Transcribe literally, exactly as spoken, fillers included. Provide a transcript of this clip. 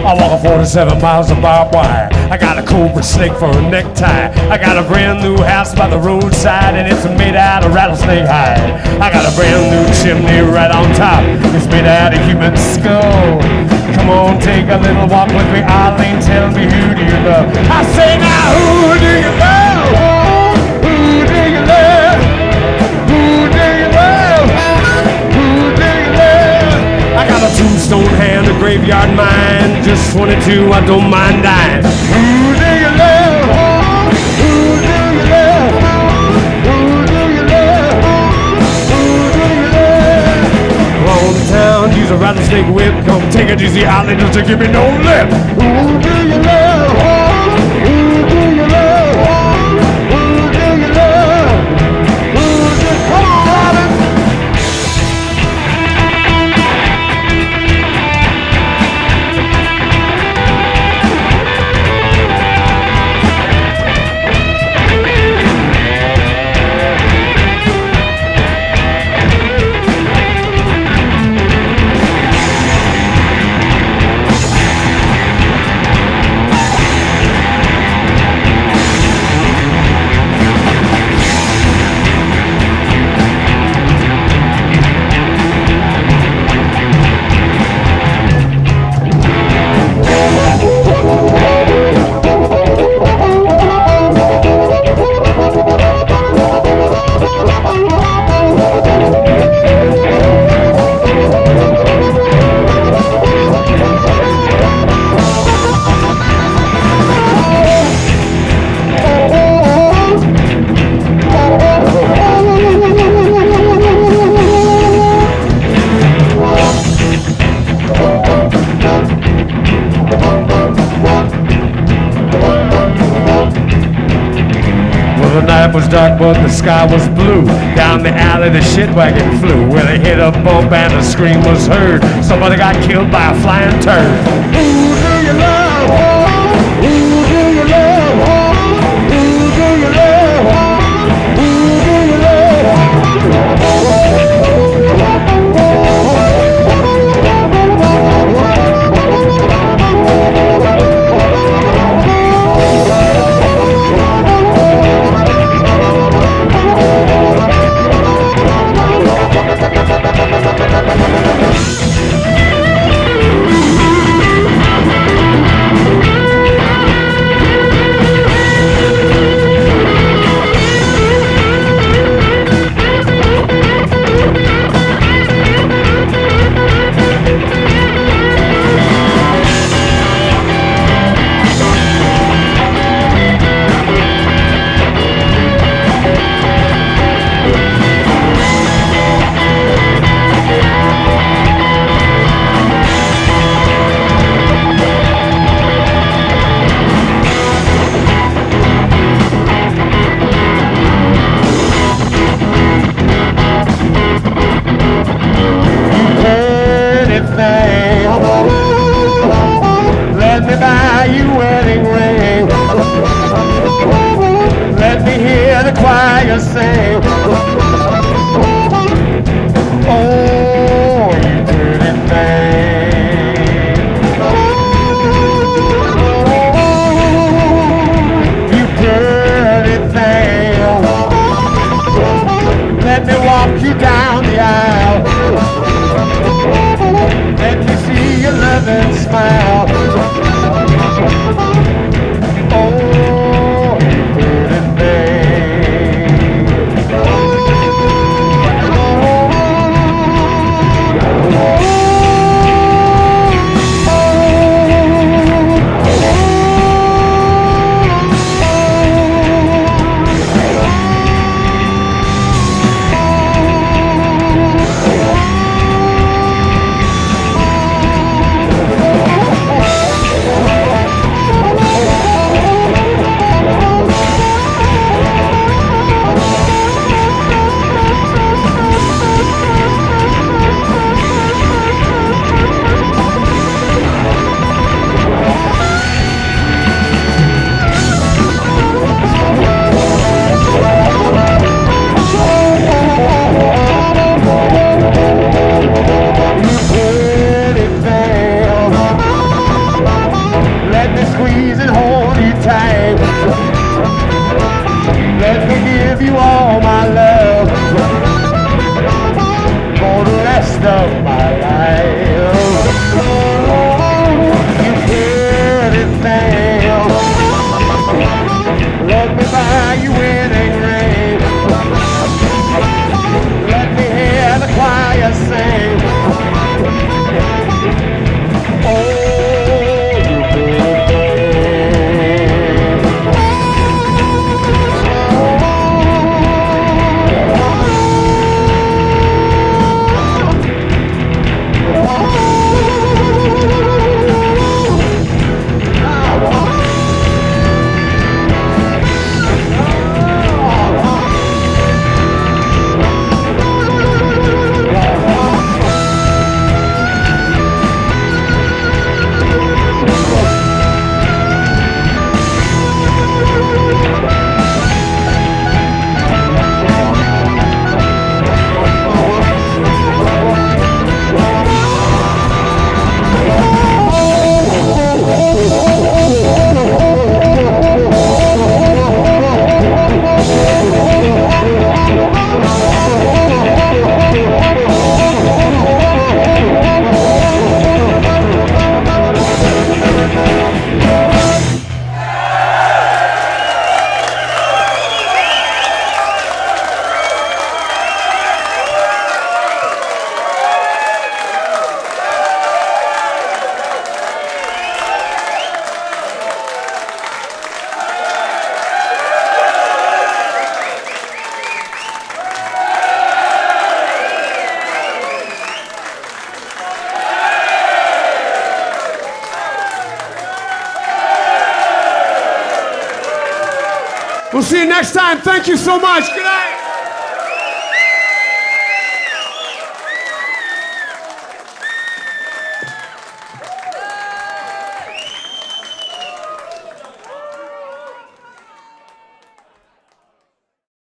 I walk a forty-seven miles of barbed wire. I got a cobra snake for a necktie. I got a brand new house by the roadside, and it's made out of rattlesnake hide. I got a brand new chimney right on top. It's made out of human skull. Come on, take a little walk with me, Arlene. Tell me, who do you love? I say now, who do you love? Who do you love? Who do you love? Who do you love? I got a tombstone hand, a graveyard mind. Just twenty-two, I don't mind dying. Who do you love? Who do you love? Who do you love? Who do you love? On the town, use a rattlesnake whip. Come take it easy, Islanders, to give me no lip. Who do you love? Who do you love? Who do you love? Who do you come on, Robin? The night was dark, but the sky was blue. Down the alley, the shit wagon flew. Where they hit a bump and a scream was heard. Somebody got killed by a flying turd. Who do you love? Who do you love? Who do you love? Who do you love? Let me buy you a wedding ring. Let me hear the choir sing. Oh, you pretty thing. You pretty thing. Let me walk you down the aisle. Let me see your loving smile. Oh, you pretty thing. We'll see you next time. Thank you so much. Good night.